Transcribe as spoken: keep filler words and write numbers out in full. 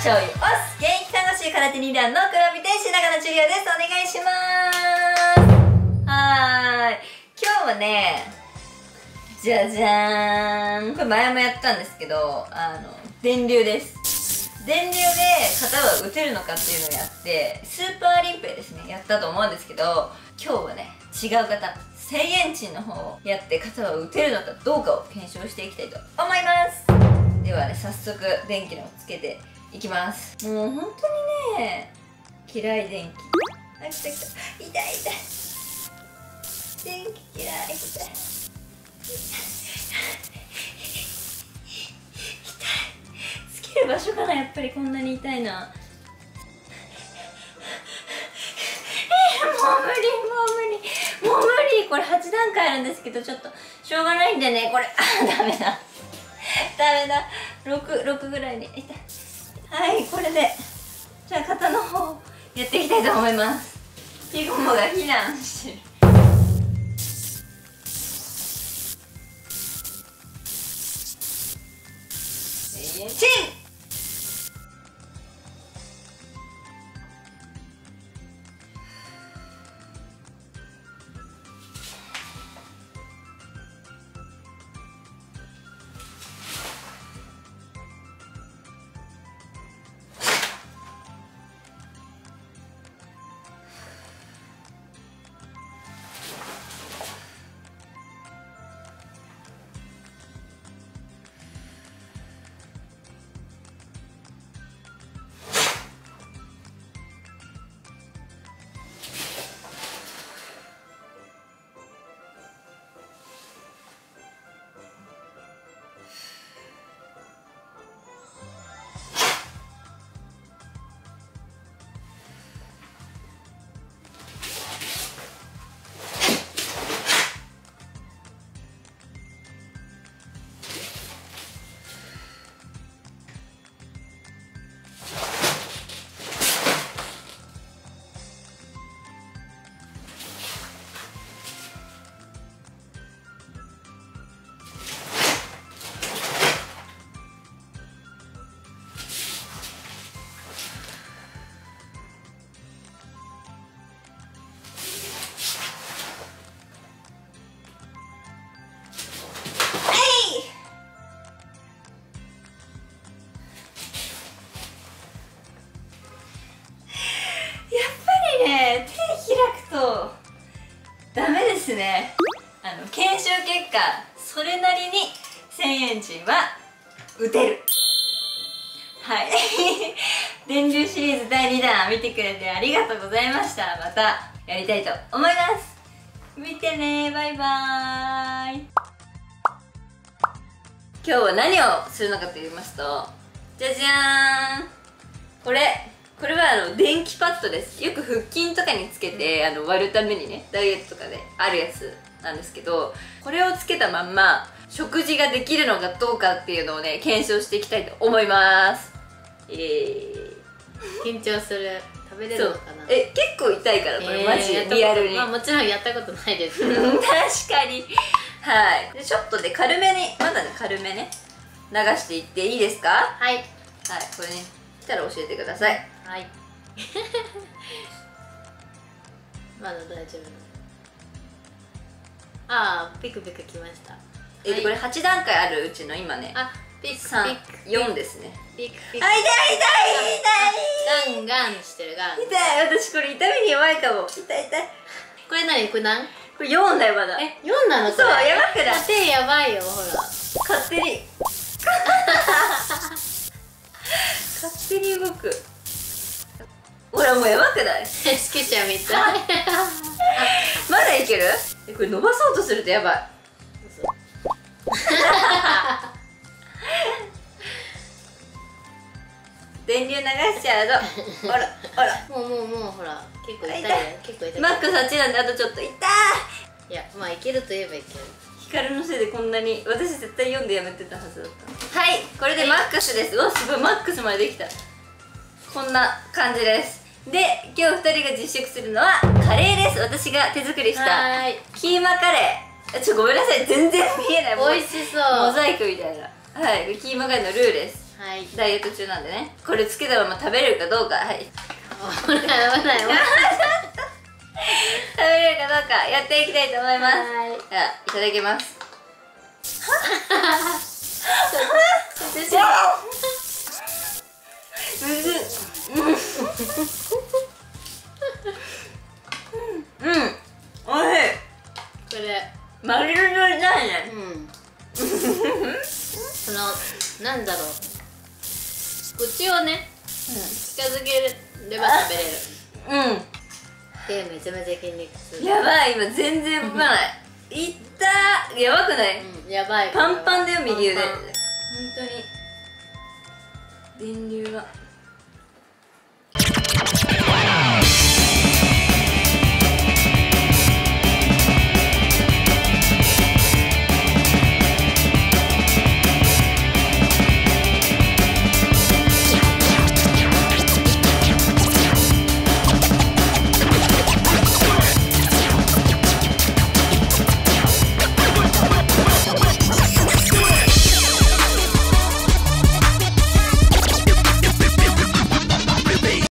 醤油おす。現役看護師空手に段の黒帯天使長野千里です。お願いしまーす。はーい、今日はね、じゃじゃーん、これ前もやったんですけど、あの電流です。電流で型は打てるのかっていうのをやって、スーパーリンペイですね、やったと思うんですけど、今日はね、違う型せんえん賃の方をやって型は打てるのかどうかを検証していきたいと思います。ではね、早速電気のをつけていきます。もう本当にね、嫌い電気。あ、来た来た、痛い痛い、電気嫌い、痛い痛い、つける場所かな、やっぱりこんなに痛いな。もう無理もう無理もう無理。これはちだんかいあるんですけど、ちょっとしょうがないんでね、これあダメだダメだ、ろく、ろくぐらいに痛い。はい、これでじゃあ肩の方やっていきたいと思います。ピコモが避難してる。チン。ダメですね。あの検証結果、それなりにせんえん賃は打てる。はい電流シリーズだいにだん見てくれてありがとうございました。またやりたいと思います。見てね、バイバーイ。今日は何をするのかと言いますと、じゃじゃーん、これこれはあの電気パッドです。よく腹筋とかにつけてあの割るためにね、ダイエットとかであるやつなんですけど、これをつけたまんま食事ができるのかどうかっていうのをね、検証していきたいと思います。えー、 緊張する。食べれるのかな。 え、結構痛いからこれ、えー、マジでリアルに。 まあもちろんやったことないですけど確かに。はいで、ちょっとで軽めに、まだね軽めね流していっていいですか。 はい、 はい、これね来たら教えてください。 はいまだ大丈夫。ああ、ピクピクきました。 えっと、これはちだんかいあるうちの今ね、 あ、ピクさん、よんですね。 ピクピク。 あ、痛い痛い痛い。 ガンガンしてる。ガン。 痛い、私これ痛みに弱いかも。痛い痛い。 これ何？これ何？ これよんだよまだ。 え、よんなの？ そう、やばくない？ 手やばいよ、ほら。 勝手に勝手に動く。ほらもうやばくない？ スケちゃんみたいまだいける？え、これ伸ばそうとするとやばい。電流流しちゃうぞ。ほらほら、 もうもうもうほら、結構痛いよ。結構痛い。 マックスはちなんで、あとちょっと。痛い。 いや、まあいけると言えばいける。 ヒカルのせいでこんなに、私絶対よんでやめてたはずだった。はい、これでマックスです。うわ、すごい、マックスまでできた。こんな感じです。で、今日ふたりが実食するのはカレーです。私が手作りしたキーマカレー。ちょ、ごめんなさい、全然見えない。 美味しそう。 モザイクみたいな。はい、キーマカレーのルーです。 はい。 ダイエット中なんでね、これつけたまま食べれるかどうか、はい、 危ない危ない危ない。 食べれるかどうかやっていきたいと思います。 はい。 では、いただきます。うん、うん、おいしい。 これマグロじゃないね。 うん。そのなんだろう、口をね、近づければ食べれる。 うん。 でめちゃめちゃ筋肉痛。 やばい、今全然動かない。いったー、やばくない？ うん、やばい。 パンパンだよ、右腕。 パン本当に電流が